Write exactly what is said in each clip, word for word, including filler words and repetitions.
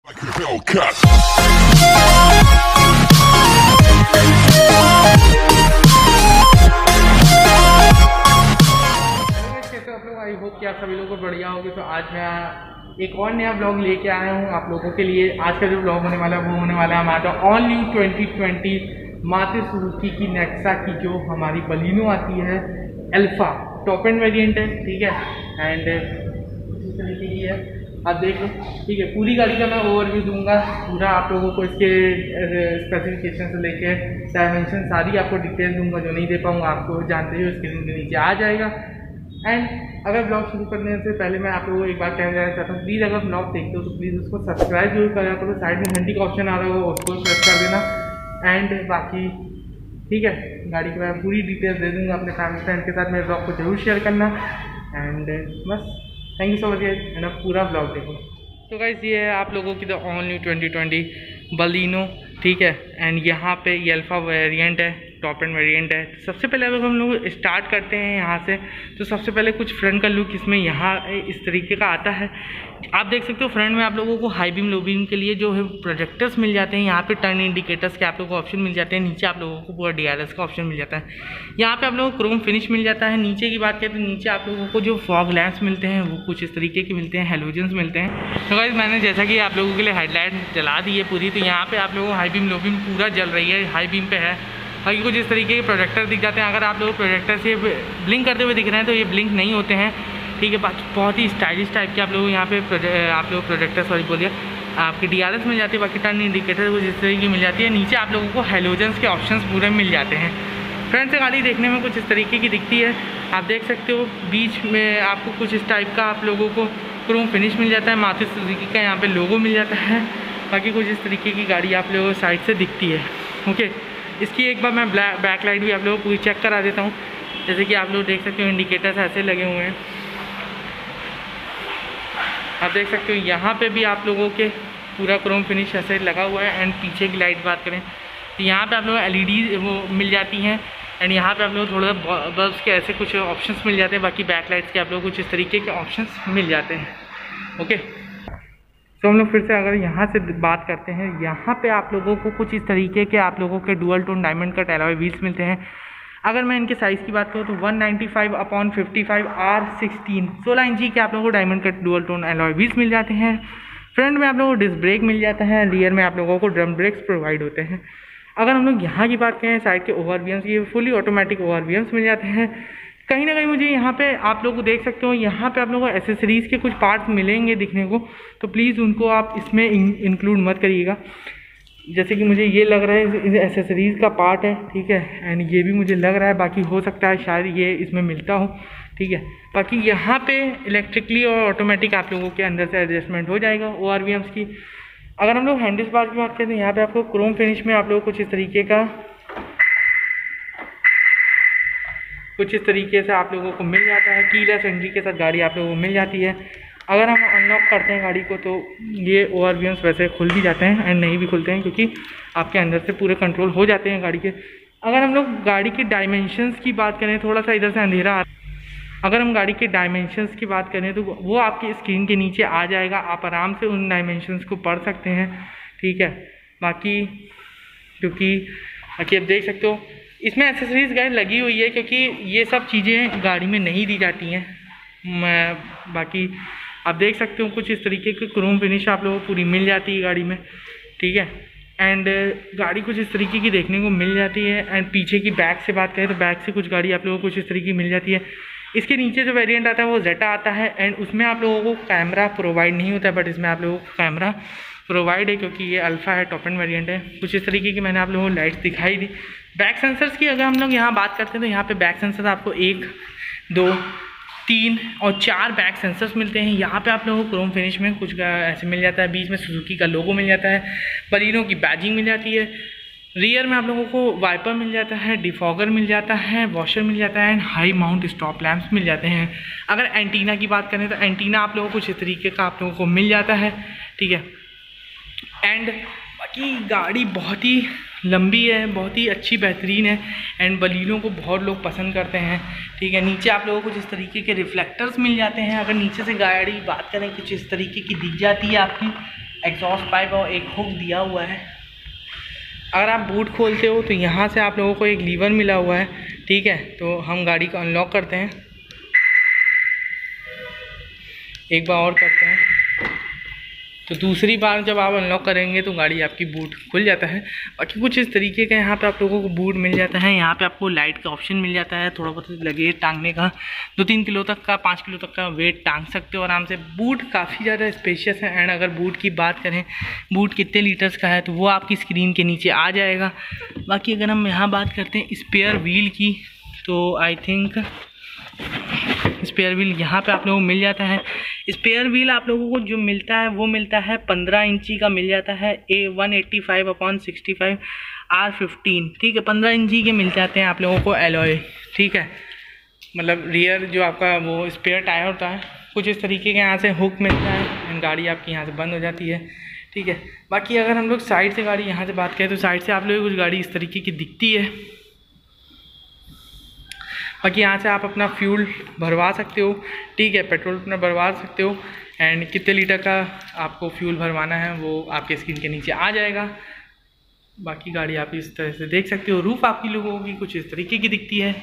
कैसे हो आप लोग? आई होप कि आप सभी लोगों को बढ़िया होगी। तो आज मैं एक और नया ब्लॉग लेके आया हूँ आप लोगों के लिए। आज का जो ब्लॉग होने वाला है वो होने वाला है हमारा all new twenty twenty Maruti Suzuki की नेक्सा की जो हमारी बलिनो आती है, अल्फा टॉप एंड वेरिएंट है, ठीक है। एंड इस तरीके की है, आप देख लो, ठीक है। पूरी गाड़ी का मैं ओवरव्यू दूंगा, पूरा आप लोगों को इसके स्पेसिफिकेशन से लेके डायमेंशन सारी आपको डिटेल दूंगा। जो नहीं दे पाऊँगा आपको जानते हो स्क्रीन के नीचे आ जाएगा। एंड अगर ब्लॉग शुरू करने से पहले मैं आप लोगों को एक बात कहना चाहता हूँ, प्लीज़ अगर ब्लॉग देखते हो तो प्लीज़ उसको सब्सक्राइब जरूर करा करो। साइड में घंटी का ऑप्शन आ रहा होगा, उसको प्रेस कर देना। एंड बाकी ठीक है, गाड़ी के बारे में पूरी डिटेल दे दूँगा। अपने फैमिली फ्रेंड के साथ मेरे ब्लॉग को जरूर शेयर करना। एंड बस thank you so much and अब पूरा ब्लॉग देखो। तो गाइस ये है आप लोगों की the all new twenty twenty Baleno, ठीक है। एंड यहाँ पे ये अल्फा वेरिएंट है, टॉप एंड वेरिएंट है। तो सबसे पहले अगर हम लोग स्टार्ट करते हैं यहाँ से, तो सबसे पहले कुछ फ्रंट का लुक इसमें यहाँ इस तरीके का आता है। आप देख सकते हो फ्रंट में आप लोगों को हाई बीम लो बीम के लिए जो है प्रोजेक्टर्स मिल जाते हैं। यहाँ पे टर्न इंडिकेटर्स के आप लोगों को ऑप्शन मिल जाते हैं। नीचे आप लोगों को पूरा डी आर एस का ऑप्शन मिल जाता है। यहाँ पे आप लोगों को क्रोम फिनिश मिल जाता है। नीचे की बात करें तो नीचे आप लोगों को जो फॉग लैंप्स मिलते हैं वो कुछ इस तरीके के मिलते हैं, हेलोजन्स मिलते हैं। तो गाइस मैंने जैसा कि आप लोगों के लिए हेडलाइट जला दी है पूरी, तो यहाँ पे आप लोगों को हाई बीम लो बीम पूरा जल रही है, हाई बीम पे है। बाकी कुछ इस तरीके के प्रोजेक्टर दिख जाते हैं। अगर आप लोग प्रोजेक्टर से ब्लिंक करते हुए दिख रहे हैं तो ये ब्लिंक नहीं होते हैं, ठीक है। बाकी बहुत ही स्टाइलिश टाइप के आप लोग यहाँ पे आप लोग प्रोजेक्टर सॉरी बोलिए आपकी डी आर एस मिल जाती है। बाकी टर्न इंडिकेटर कुछ इस तरीके की मिल जाती है। नीचे आप लोगों को हेलोजन्स के ऑप्शंस पूरे मिल जाते हैं। फ्रंट से गाड़ी देखने में कुछ इस तरीके की दिखती है, आप देख सकते हो। बीच में आपको कुछ इस टाइप का आप लोगों को क्रोम फिनिश मिल जाता है, मारुति सुजुकी का यहाँ पे लोगो मिल जाता है। बाकी कुछ इस तरीके की गाड़ी आप लोगों को साइड से दिखती है, ओके। इसकी एक बार मैं ब्लैक बैक लाइट भी आप लोगों को पूरी चेक करा देता हूँ। जैसे कि आप लोग देख सकते हो इंडिकेटर्स ऐसे लगे हुए हैं, आप देख सकते हो। यहाँ पे भी आप लोगों के पूरा क्रोम फिनिश ऐसे लगा हुआ है। एंड पीछे की लाइट बात करें तो यहाँ पे आप लोगों को एल ई डी वो मिल जाती हैं। एंड यहाँ पे आप लोगों को थोड़ा बल्ब्स के ऐसे कुछ ऑप्शंस मिल जाते हैं। बाकी बैक लाइट्स के आप लोगों को कुछ इस तरीके के ऑप्शंस मिल जाते हैं, ओके। तो हम लोग फिर से अगर यहाँ से बात करते हैं, यहाँ पे आप लोगों को कुछ इस तरीके के आप लोगों के dual tone diamond cut alloy wheels मिलते हैं। अगर मैं इनके साइज़ की बात करूँ तो one ninety five upon fifty five R sixteen सोलह इंची के आप लोगों को diamond cut dual tone alloy wheels मिल जाते हैं। फ्रंट में आप लोगों को डिस्क ब्रेक मिल जाता है, रियर में आप लोगों को ड्रम ब्रेक्स प्रोवाइड होते हैं। अगर हम लोग यहाँ की बात करें साइड के ओवर वी एम्स, ये fully automatic O R V Ms मिल जाते हैं। कहीं ना कहीं मुझे यहाँ पे आप लोग को देख सकते हो, यहाँ पे आप लोगों को एसेसरीज़ के कुछ पार्ट्स मिलेंगे दिखने को, तो प्लीज़ उनको आप इसमें इंक्लूड मत करिएगा। जैसे कि मुझे ये लग रहा है एसेसरीज़ का पार्ट है, ठीक है। एंड ये भी मुझे लग रहा है, बाकी हो सकता है शायद ये इसमें मिलता हो, ठीक है। बाकी यहाँ पे इलेक्ट्रिकली और ऑटोमेटिक आप लोगों के अंदर से एडजस्टमेंट हो जाएगा ओ आर वी एम्स की। अगर हम लोग हैंडल्स बार की बात करें तो यहाँ पे आपको क्रोम फिनिश में आप लोग कुछ इस तरीके का कुछ इस तरीके से आप लोगों को मिल जाता है। कीलेस एंट्री के साथ गाड़ी आप लोगों को मिल जाती है। अगर हम अनलॉक करते हैं गाड़ी को तो ये ओ आर वी एम्स वैसे खुल भी जाते हैं एंड नहीं भी खुलते हैं, क्योंकि आपके अंदर से पूरे कंट्रोल हो जाते हैं गाड़ी के। अगर हम लोग गाड़ी की डायमेंशंस की बात करें, थोड़ा सा इधर से अंधेरा आ अगर हम गाड़ी के डायमेंशंस की बात करें तो वो आपकी स्क्रीन के नीचे आ जाएगा, आप आराम से उन डायमेंशंस को पढ़ सकते हैं, ठीक है। बाकी क्योंकि बाकी आप देख सकते हो इसमें एसेसरीज गाइड लगी हुई है, क्योंकि ये सब चीज़ें गाड़ी में नहीं दी जाती हैं। मैं बाकी आप देख सकते हो कुछ इस तरीके की क्रोम फिनिश आप लोगों को पूरी मिल जाती है गाड़ी में, ठीक है। एंड गाड़ी कुछ इस तरीके की देखने को मिल जाती है। एंड पीछे की बैक से बात करें तो बैक से कुछ गाड़ी आप लोगों को कुछ इस तरीके की मिल जाती है। इसके नीचे जो वेरिएंट आता है वो जेटा आता है। एंड उसमें आप लोगों को कैमरा प्रोवाइड नहीं होता है, बट इसमें आप लोगों को कैमरा प्रोवाइड है, क्योंकि ये अल्फा है, टॉप एंड वेरिएंट है। कुछ इस तरीके की मैंने आप लोगों को लाइट्स दिखाई दी। बैक सेंसर्स की अगर हम लोग यहाँ बात करते हैं तो यहाँ पे बैक सेंसर आपको एक दो तीन और चार बैक सेंसर्स मिलते हैं। यहाँ पे आप लोगों को क्रोम फिनिश में कुछ ऐसे मिल जाता है। बीच में सुजुकी का लोगो मिल जाता है, बलिनो की बैजिंग मिल जाती है। रियर में आप लोगों को वाइपर मिल जाता है, डिफॉगर मिल जाता है, वॉशर मिल जाता है and high mount stop lamps मिल जाते हैं। अगर एंटीना की बात करें तो एंटीना आप लोगों को कुछ इस तरीके का आप लोगों को मिल जाता है, ठीक है। एंड बाकी गाड़ी बहुत ही लंबी है, बहुत ही अच्छी बेहतरीन है एंड बलिनो को बहुत लोग पसंद करते हैं, ठीक है। नीचे आप लोगों को कुछ इस तरीके के रिफ्लेक्टर्स मिल जाते हैं। अगर नीचे से गाड़ी बात करें कुछ इस तरीके की दिख जाती है आपकी एग्जॉस्ट पाइप और एक हुक दिया हुआ है। अगर आप बूट खोलते हो तो यहाँ से आप लोगों को एक लीवर मिला हुआ है, ठीक है। तो हम गाड़ी को अनलॉक करते हैं, एक बार और करते हैं, तो दूसरी बार जब आप अनलॉक करेंगे तो गाड़ी आपकी बूट खुल जाता है। बाकी कुछ इस तरीके का यहाँ पे आप लोगों को बूट मिल जाता है। यहाँ पे आपको लाइट का ऑप्शन मिल जाता है, थोड़ा बहुत लगेज टांगने का, दो तीन किलो तक का, पाँच किलो तक का वेट टांग सकते हो आराम से। बूट काफ़ी ज़्यादा स्पेशियस है। एंड अगर बूट की बात करें, बूट कितने लीटर्स का है तो वो आपकी स्क्रीन के नीचे आ जाएगा। बाकी अगर हम यहाँ बात करते हैं स्पेयर व्हील की, तो आई थिंक स्पेयर व्हील यहाँ पे आप लोगों को मिल जाता है। स्पेयर व्हील आप लोगों को जो मिलता है वो मिलता है पंद्रह इंची का मिल जाता है, a one eighty five upon sixty five R fifteen, ठीक है। पंद्रह इंची के मिल जाते हैं आप लोगों को एलॉय, ठीक है। मतलब रियर जो आपका वो स्पेयर टायर होता है, कुछ इस तरीके के यहाँ से हुक मिलता है एंड गाड़ी आपकी यहाँ से बंद हो जाती है, ठीक है। बाकी अगर हम लोग साइड से गाड़ी यहाँ से बात करें तो साइड से आप लोगों को कुछ गाड़ी इस तरीके की दिखती है। बाकी यहाँ से आप अपना फ्यूल भरवा सकते हो, ठीक है, पेट्रोल अपना भरवा सकते हो। एंड कितने लीटर का आपको फ्यूल भरवाना है वो आपके स्क्रीन के नीचे आ जाएगा। बाकी गाड़ी आप इस तरह से देख सकते हो। रूफ आपकी लोगों की कुछ इस तरीके की दिखती है।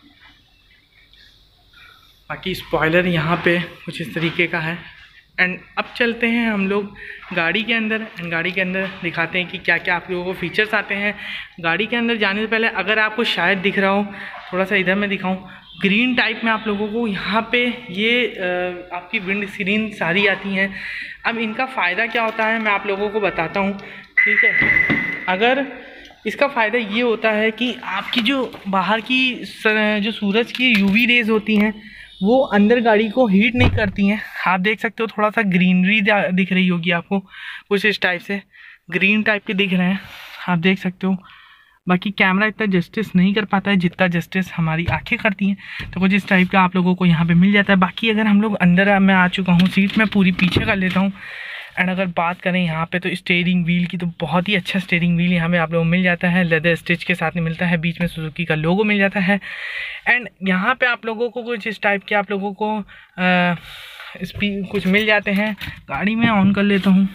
बाकी स्पॉइलर यहाँ पे कुछ इस तरीके का है। एंड अब चलते हैं हम लोग गाड़ी के अंदर एंड गाड़ी के अंदर दिखाते हैं कि क्या क्या आप लोगों को फीचर्स आते हैं। गाड़ी के अंदर जाने से पहले अगर आपको शायद दिख रहा हो, थोड़ा सा इधर मैं दिखाऊं, ग्रीन टाइप में आप लोगों को यहाँ पे ये आ, आपकी विंड स्क्रीन सारी आती हैं। अब इनका फ़ायदा क्या होता है मैं आप लोगों को बताता हूँ, ठीक है। अगर इसका फ़ायदा ये होता है कि आपकी जो बाहर की जो सूरज की यूवी रेज होती हैं वो अंदर गाड़ी को हीट नहीं करती हैं। आप देख सकते हो थोड़ा सा ग्रीनरी दिख रही होगी आपको, कुछ इस टाइप से ग्रीन टाइप के दिख रहे हैं, आप देख सकते हो। बाकी कैमरा इतना जस्टिस नहीं कर पाता है जितना जस्टिस हमारी आंखें करती हैं, तो कुछ इस टाइप का आप लोगों को यहाँ पे मिल जाता है। बाकी अगर हम लोग अंदर, मैं आ चुका हूँ, सीट में पूरी पीछे कर लेता हूँ। एंड अगर बात करें यहाँ पे तो स्टीयरिंग व्हील की, तो बहुत ही अच्छा स्टीयरिंग व्हील यहाँ पे आप लोगों को मिल जाता है। लेदर स्टिच के साथ में मिलता है, बीच में सुजुकी का लोगो मिल जाता है। एंड यहाँ पे आप लोगों को कुछ इस टाइप के आप लोगों को स्पीड कुछ मिल जाते हैं। गाड़ी में ऑन कर लेता हूँ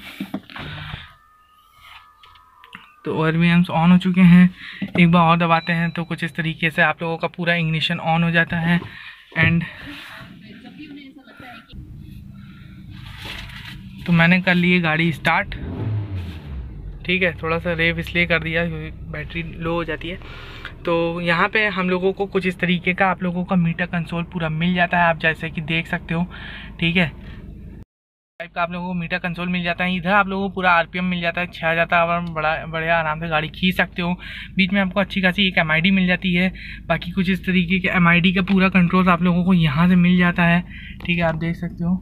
तो आर वी एम्स ऑन हो चुके हैं। एक बार और दबाते हैं तो कुछ इस तरीके से आप लोगों का पूरा इग्निशन ऑन हो जाता है। एंड तो मैंने कर ली गाड़ी स्टार्ट, ठीक है। थोड़ा सा रेव इसलिए कर दिया क्योंकि बैटरी लो हो जाती है। तो यहाँ पे हम लोगों को कुछ इस तरीके का आप लोगों का मीटर कंसोल पूरा मिल जाता है, आप जैसे कि देख सकते हो, ठीक है। टाइप का आप लोगों को मीटर कंसोल मिल जाता है। इधर आप लोगों को पूरा आरपीएम मिल जाता है, छः जाता है, बड़ा बढ़िया आराम से गाड़ी खींच सकते हो। बीच में आपको अच्छी खासी एक एमआईडी मिल जाती है। बाकी कुछ इस तरीके के एमआईडी का पूरा कंट्रोल आप लोगों को यहाँ से मिल जाता है, ठीक है। आप देख सकते हो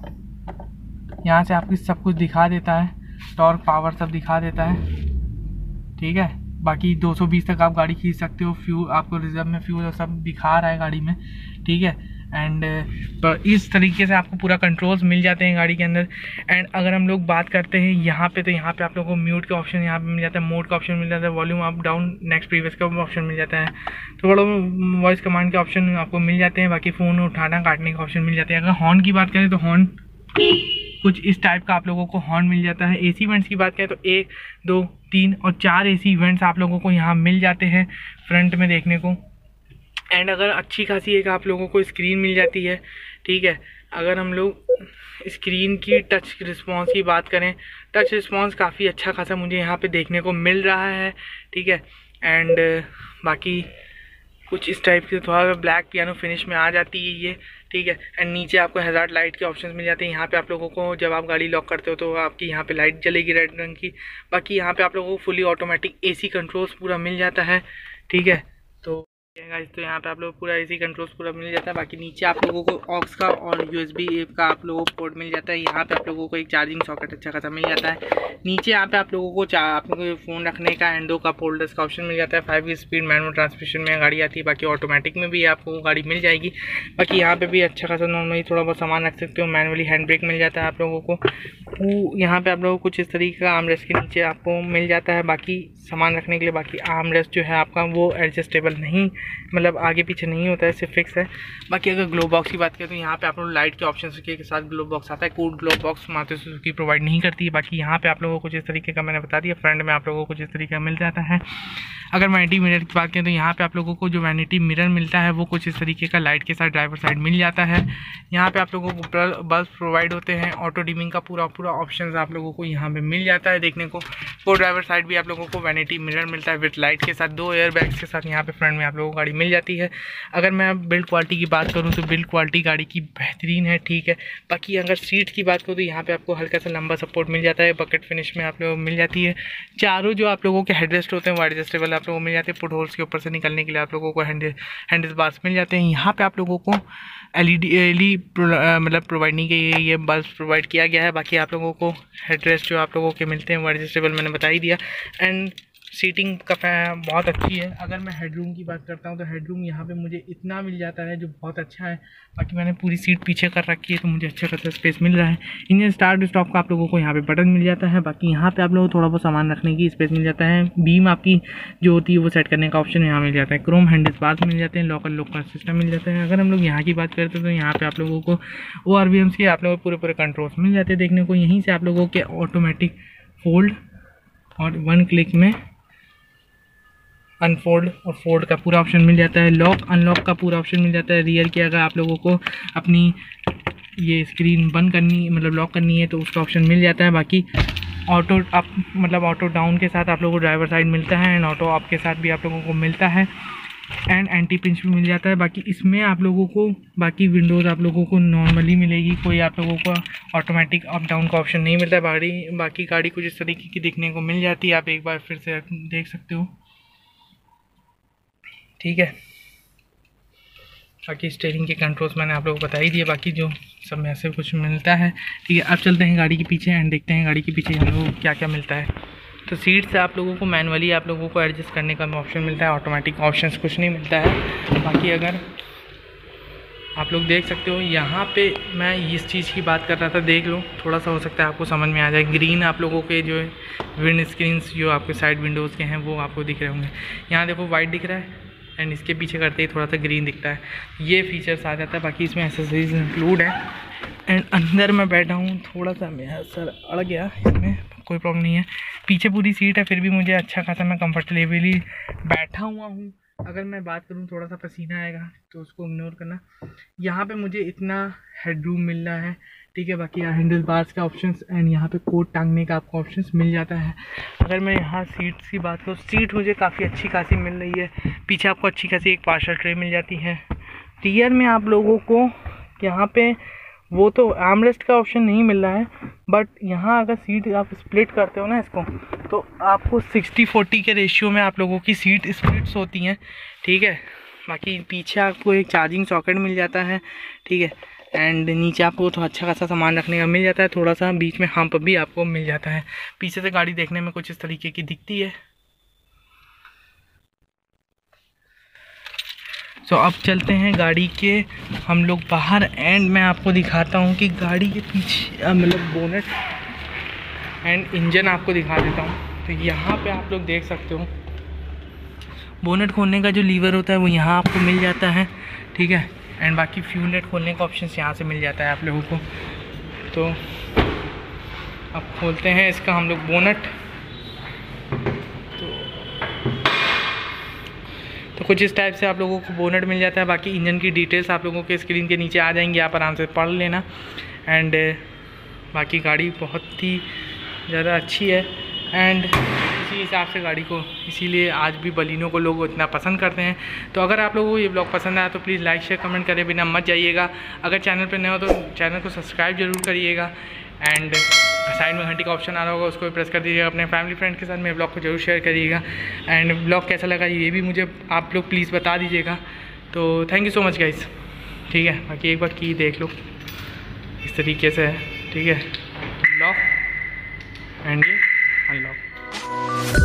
यहाँ से आपको सब कुछ दिखा देता है, टॉर्क पावर सब दिखा देता है, ठीक है। बाकी दो सौ बीस तक आप गाड़ी खींच सकते हो। फ्यूल आपको रिजर्व में फ्यूल सब दिखा रहा है गाड़ी में, ठीक है। एंड इस तरीके से आपको पूरा कंट्रोल्स मिल जाते हैं गाड़ी के अंदर। एंड अगर हम लोग बात करते हैं यहाँ पे, तो यहाँ पे आप लोगों को म्यूट का ऑप्शन यहाँ पे मिल जाता है, मोड का ऑप्शन मिल जाता है, volume up down next previous का ऑप्शन मिल जाता है, थोड़ा वॉइस कमांड के ऑप्शन आपको मिल जाते हैं। बाकी फ़ोन उठाना काटने का ऑप्शन मिल जाते हैं। अगर हॉर्न की बात करें तो हॉर्न कुछ इस टाइप का आप लोगों को हॉर्न मिल जाता है। एसी इवेंट्स की बात करें तो एक, दो, तीन और चार एसी इवेंट्स आप लोगों को यहाँ मिल जाते हैं फ्रंट में देखने को। एंड अगर अच्छी खासी एक आप लोगों को स्क्रीन मिल जाती है, ठीक है। अगर हम लोग स्क्रीन की टच रिस्पॉन्स की बात करें, टच रिस्पॉन्स काफ़ी अच्छा खासा मुझे यहाँ पे देखने को मिल रहा है, ठीक है। एंड बाकी कुछ इस टाइप से थोड़ा ब्लैक पियानो फिनिश में आ जाती है ये, ठीक है। एंड नीचे आपको हैजार्ड लाइट के ऑप्शंस मिल जाते हैं। यहाँ पे आप लोगों को जब आप गाड़ी लॉक करते हो तो आपकी यहाँ पे लाइट जलेगी रेड रंग की। बाकी यहाँ पे आप लोगों को फुली ऑटोमेटिक एसी कंट्रोल्स पूरा मिल जाता है, ठीक है। तो गाइस तो यहाँ पे आप लोग पूरा एसी कंट्रोल्स पूरा मिल जाता है। बाकी नीचे आप लोगों को ऑक्स का और यूएसबी का आप लोगों को पोर्ट मिल जाता है। यहाँ पे आप लोगों को एक चार्जिंग सॉकेट अच्छा खासा मिल जाता है। नीचे यहाँ पे आप लोगों को आप लोगों को फ़ोन रखने का एंडो का फोल्डर्स का ऑप्शन मिल जाता है। फाइव स्पीड मैनुअल ट्रांसमिशन में गाड़ी आती है। बाकी ऑटोमेटिक में भी आपको गाड़ी मिल जाएगी। बाकी यहाँ पे भी अच्छा खासा नॉर्मली थोड़ा बहुत सामान रख सकते हो। मैनुअली हैंड ब्रेक मिल जाता है आप लोगों को। यहाँ पे आप लोगों को कुछ इस तरीके का आर्म रेस्ट के नीचे आपको मिल जाता है बाकी सामान रखने के लिए। बाकी आर्म रेस्ट जो है आपका वो एडजस्टेबल नहीं मतलब आगे पीछे नहीं होता है, सिर्फ फिक्स है। बाकी अगर ग्लो बॉक्स की बात करें तो यहाँ पे आप लोग लाइट के ऑप्शन के साथ ग्लो बॉक्स आता है। Cooled glove box Maruti Suzuki provide नहीं करती है। बाकी यहाँ पे आप लोगों को जिस तरीके का मैंने बता दिया, फ्रंट में आप लोगों को जिस तरीके का मिल जाता है। अगर वैनिटी मिरर की बात करें तो यहाँ पे आप लोगों को जो वैनिटी मिरर मिलता है वो कुछ इस तरीके का लाइट के साथ ड्राइवर साइड मिल जाता है। यहाँ पे आप लोगों को बल्ब प्रोवाइड होते हैं, ऑटो डिमिंग का पूरा पूरा ऑप्शन आप लोगों को यहाँ पे मिल जाता है देखने को। वो ड्राइवर साइड भी आप लोगों को वैनिटी मिरर मिलता है विथ लाइट के साथ, दो एयर बैग्स के साथ यहाँ पे फ्रंट में आप लोगों को गाड़ी मिल जाती है। अगर मैं बिल्ड क्वालिटी की बात करूँ तो बिल्ड क्वालिटी गाड़ी की बेहतरीन है, ठीक है। बाकी अगर सीट की बात करूँ तो यहाँ पे आपको हल्का सा लंबा सपोर्ट मिल जाता है, बकेट फिनिश में आप लोगों को मिल जाती है। चारों जो आप लोगों के हेडरेस्ट होते हैं वो एडजस्टेबल आप लोगों को मिल जाते हैं। फुट होल्स के ऊपर से निकलने के लिए आप लोगों को हैंडल हैंडल बार्स मिल जाते हैं। यहाँ पे आप लोगों को एलईडी एलई मतलब प्रोवाइड नहीं किया, ये बल्ब प्रोवाइड किया गया है। बाकी आप लोगों को हेडरेस्ट जो आप लोगों के मिलते हैं वो एडजस्टेबल मैंने बता ही दिया। एंड सीटिंग का बहुत अच्छी है। अगर मैं हेडरूम की बात करता हूँ तो हेडरूम यहाँ पे मुझे इतना मिल जाता है जो बहुत अच्छा है। बाकी मैंने पूरी सीट पीछे कर रखी है तो मुझे अच्छा खासा स्पेस मिल रहा है। इंजन स्टार्ट स्टॉप का आप लोगों को यहाँ पे बटन मिल जाता है। बाकी यहाँ पे आप लोगों को थोड़ा बहुत सामान रखने की स्पेस मिल जाता है। बीम आपकी जो होती है वो सेट करने का ऑप्शन यहाँ मिल जाता है। क्रोम हैंडल्स बार्स मिल जाते हैं, लॉकर लॉक का सिस्टम मिल जाता है। अगर हम लोग यहाँ की बात करते हैं तो यहाँ पे आप लोगों को ओ आर वी एम्स के आप लोगों को पूरे पूरे कंट्रोल्स मिल जाते हैं देखने को। यहीं से आप लोगों के ऑटोमेटिक फोल्ड और वन क्लिक में अनफोल्ड और फोल्ड का पूरा ऑप्शन मिल जाता है। लॉक अनलॉक का पूरा ऑप्शन मिल जाता है। रियर की अगर आप लोगों को अपनी ये स्क्रीन बंद करनी मतलब लॉक करनी है तो उसका ऑप्शन मिल जाता है। बाकी ऑटो अप मतलब ऑटो डाउन के साथ आप लोगों को ड्राइवर साइड मिलता है एंड ऑटो अप के साथ भी आप लोगों को मिलता है एंड एंटी पिंच भी मिल जाता है। बाकी इसमें आप लोगों को बाकी विंडोज़ आप लोगों को नॉर्मली मिलेगी, कोई आप लोगों को ऑटोमेटिक अप डाउन का ऑप्शन नहीं मिलता है। बाकी बाकी गाड़ी कुछ इस तरीके की दिखने को मिल जाती है, आप एक बार फिर से देख सकते हो, ठीक है। बाकी स्टीयरिंग के कंट्रोल्स मैंने आप लोगों को बता ही दिए। बाकी जो सब में ऐसे कुछ मिलता है, ठीक है। अब चलते हैं गाड़ी के पीछे एंड देखते हैं गाड़ी के पीछे हम लोगों को क्या क्या मिलता है। तो सीट से आप लोगों को मैनुअली आप लोगों को एडजस्ट करने का ऑप्शन मिलता है, ऑटोमेटिक ऑप्शंस कुछ नहीं मिलता है। बाकी अगर आप लोग देख सकते हो यहाँ पे मैं इस चीज़ की बात कर रहा था, देख लो थोड़ा सा हो सकता है आपको समझ में आ जाए। ग्रीन आप लोगों के जो विंड स्क्रीन्स जो आपके साइड विंडोज़ के हैं वो आपको दिख रहे होंगे। यहाँ देखो वाइट दिख रहा है एंड इसके पीछे करते ही थोड़ा सा ग्रीन दिखता है, ये फीचर्स आ जाता है। बाकी इसमें एसेसरीज इंक्लूड है एंड अंदर मैं बैठा हूँ, थोड़ा सा मेरा सर अड़ गया, इसमें कोई प्रॉब्लम नहीं है। पीछे पूरी सीट है फिर भी मुझे अच्छा खासा मैं कंफर्टेबली बैठा हुआ हूँ। अगर मैं बात करूँ थोड़ा सा पसीना आएगा तो उसको इग्नोर करना। यहाँ पे मुझे इतना हेडरूम मिल रहा है, ठीक है। बाकी हैंडल बार्स का ऑप्शंस एंड यहाँ पे कोट टांगने का आपको ऑप्शंस मिल जाता है। अगर मैं यहाँ सीट्स की बात करूँ, सीट मुझे काफ़ी अच्छी खासी मिल रही है। पीछे आपको अच्छी खासी एक पार्सल ट्रे मिल जाती है। रियर में आप लोगों को यहाँ पे वो तो आर्मरेस्ट का ऑप्शन नहीं मिल रहा है, बट यहाँ अगर सीट आप स्प्लिट करते हो ना इसको, तो आपको सिक्सटी फोर्टी के रेशियो में आप लोगों की सीट स्प्लिट्स होती हैं, ठीक है। बाकी पीछे आपको एक चार्जिंग सॉकेट मिल जाता है, ठीक है। एंड नीचे आपको तो अच्छा खासा सामान रखने का मिल जाता है, थोड़ा सा बीच में हम्प भी आपको मिल जाता है। पीछे से गाड़ी देखने में कुछ इस तरीके की दिखती है। सो so, अब चलते हैं गाड़ी के हम लोग बाहर एंड मैं आपको दिखाता हूँ कि गाड़ी के पीछे मतलब बोनेट एंड इंजन आपको दिखा देता हूँ। तो यहाँ पे आप लोग देख सकते हो बोनेट खोलने का जो लीवर होता है वो यहाँ आपको मिल जाता है, ठीक है। एंड बाकी फ्यूल नेट खोलने का ऑप्शन यहाँ से मिल जाता है आप लोगों को। तो अब खोलते हैं इसका हम लोग बोनेट। तो कुछ इस टाइप से आप लोगों को बोनेट मिल जाता है। बाकी इंजन की डिटेल्स आप लोगों के स्क्रीन के नीचे आ जाएंगी, आप आराम से पढ़ लेना। एंड बाकी गाड़ी बहुत ही ज़्यादा अच्छी है एंड इसी हिसाब से गाड़ी को इसीलिए आज भी बलिनो को लोग इतना पसंद करते हैं। तो अगर आप लोगों को ये ब्लॉग पसंद आया तो प्लीज़ लाइक शेयर कमेंट करे बिना मत जाइएगा। अगर चैनल पर नए हो तो चैनल को सब्सक्राइब जरूर करिएगा एंड साइड में घंटी का ऑप्शन आ रहा होगा उसको भी प्रेस कर दीजिएगा। अपने फैमिली फ्रेंड के साथ मेरे ब्लॉग को जरूर शेयर करिएगा एंड ब्लॉग कैसा लगा ये भी मुझे आप लोग प्लीज़ बता दीजिएगा। तो thank you so much guys, ठीक है। बाकी एक बार की देख लो इस तरीके से है, ठीक है। लॉक एंड ये अनलॉक।